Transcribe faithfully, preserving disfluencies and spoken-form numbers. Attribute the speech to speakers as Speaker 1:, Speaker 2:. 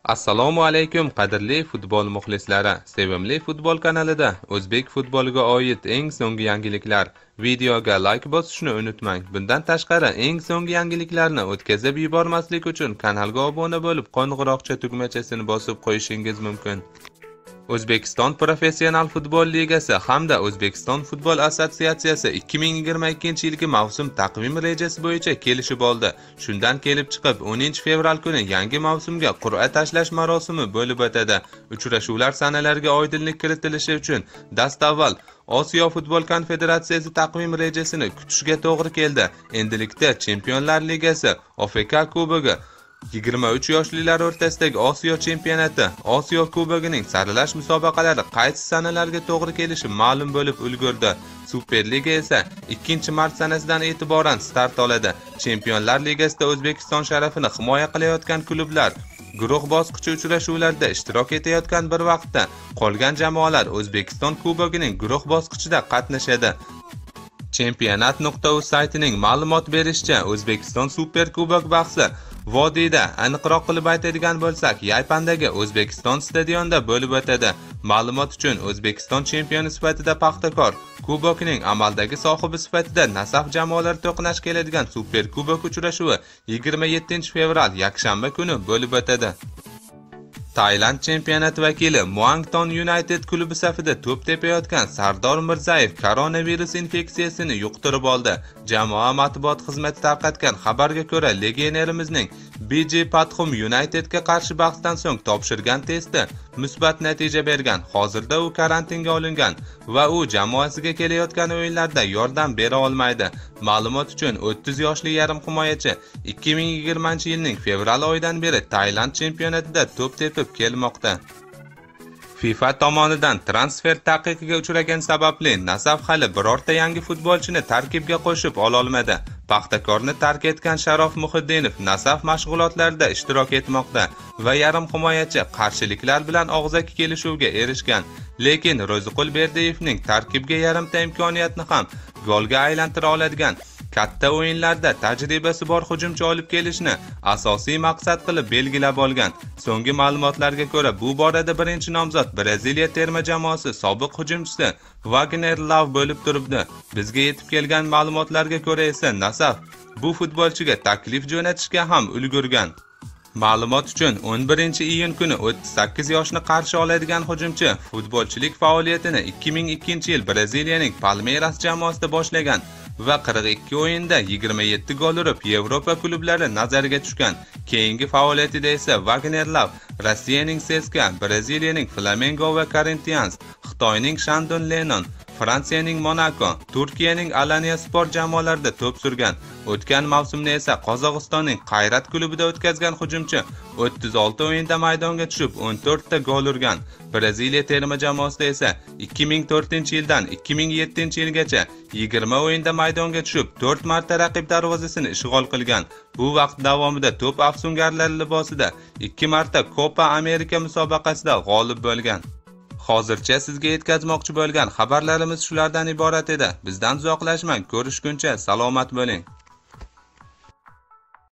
Speaker 1: Assalomu alaykum qadrli futbol muxlislari. Sevimli futbol kanalida o'zbek futboliga oid eng so'nggi yangiliklar. Videoga like bosishni unutmang. Bundan tashqari eng so'nggi yangiliklarni o'tkazib yubormaslik uchun kanalga obuna bo'lib, qo'ng'iroqcha tugmachasini bosib qo'yishingiz mumkin. O'zbekiston Professional futbol ligasi hamda O'zbekiston futbol assotsiatsiyasi ikki ming yigirma ikkinchi yilgi mavsum taqvim rejasi bo'yicha kelishib oldi. Shundan kelib chiqib, o'ninchi fevral kuni yangi mavsumga qur'a tashlash marosimi bo'lib o'tadi. Uchrashuvlar sanalariga oydinlik kiritilishi uchun dastavval Osiyo futbol konfederatsiyasi taqvim rejasini kutishga to'g'ri keldi. Endilikda Chempionlar ligasi, O F K kubogi, yigirma uch yoshlilar o'rtasidagi Osiyo chempionati, Osiyo kubogining saralash musobaqalari qaysi sanalarga to'g'ri kelishi ma'lum bo'lib ulgurdi. Superliga esa ikkinchi mart sanasidan e'tiboran start oladi. Chempionlar ligasida O'zbekiston sharafini himoya qilayotgan klublar guruh bosqichi uchrashuvlarida ishtirok etayotgan bir vaqtda qolgan jamoalar O'zbekiston kubogining guruh bosqichida qatnashadi. Championat nuqta uz saytining ma'lumot berishicha, O'zbekiston Super Kubok bahsi Vodiyda, aniqroq qilib aytadigan bo'lsak, Yaypandagi O'zbekiston stadionida bo'lib o'tadi. Ma'lumot uchun, O'zbekiston chempioni sifatida Paxtakor, kubokning amaldagi sohibi sifatida Nasaf jamoalari to'qnash keladigan Super Kubok uchrashuvi yigirma yettinchi fevral yakshanba kuni bo'lib o'tadi. Tailand chempionati vakili Muangthong United klubi safida to'p tepayotgan Sardor Mirzayev koronavirus infeksiyasini yuqtirib oldi. Jamoa matbuot xizmati tarqatgan xabarga ko'ra, legionerimizning B J Pathum Unitedga qarshi bahsdan so'ng topshirgan testi musbat natija bergan. Hozirda u karantinga olingan va u jamoasiga kelayotgan o'yinlarda yordam bera olmaydi. Ma'lumot uchun, o'ttiz yoshli yarim himoyachi ikki ming yigirmanchi yilning fevral oyidan beri Tailand chempionatida to'p tepib kelmoqda. FIFA tomonidan transfer taqiqiga uchragan sababli Nasaf hali birorta yangi futbolchini tarkibga qo'shib ola olmadi. Paxtakorni tark etgan Sharof Muhiddinov Nasaf mashg'ulotlarida ishtirok etmoqda va yarim himoyachi qarshiliklar bilan og'zaki kelishuvga erishgan. Lekin Ro'ziqul Berdiyevning tarkibga yarimta imkoniyatni ham golga aylantira oladigan katta o'yinlarda tajribasi bor hujumchi olib kelishni asosiy maqsad qilib belgilab olgan. So'nggi ma'lumotlarga ko'ra, bu borada birinchi nomzod Braziliya terma jamoasi sobiq hujumchisi Wagner Love bo'lib turibdi. Bizga yetib kelgan ma'lumotlarga ko'ra esa Nasaf bu futbolchiga taklif jo'natishga ham ulgurgan. Ma'lumot uchun, o'n birinchi iyun kuni o'ttiz sakkiz yoshni qarshi oladigan hujumchi futbolchilik faoliyatini ikki ming ikkinchi yil Braziliyaning Palmeiras jamoasida boshlagan va qirq ikki o'yinda yigirma yetti gol urib Yevropa klublari nazariga tushgan. Keyingi faoliyatida esa Wagner Love Rossiyaning C S K A, Braziliyaning Flamengo va Corinthians, Xitoyning Shandong Lenon, Fransiyaning Monaco, Turkiyaning Alanya Sport jamoalarida to'p surgan. O'tgan mavsumni esa Qozog'istonning Qayrat klubida o'tkazgan hujumchi o'ttiz olti o'yinda maydonga tushib o'n to'rtta gol urgan. Braziliya terma jamoasida esa ikki ming to'rtinchi yildan ikki ming yettinchi yilgacha yigirma o'yinda maydonga tushib to'rt marta raqib darvozasini ishg'ol qilgan. Bu vaqt davomida to'p afsungarlari libosida ikki marta Copa America musobaqasida g'olib bo'lgan. Hozircha sizga yetkazmoqchi bo'lgan xabarlarimiz shulardan iborat edi. Bizdan uzoqlashmang. Ko'rishguncha salomat bo'ling.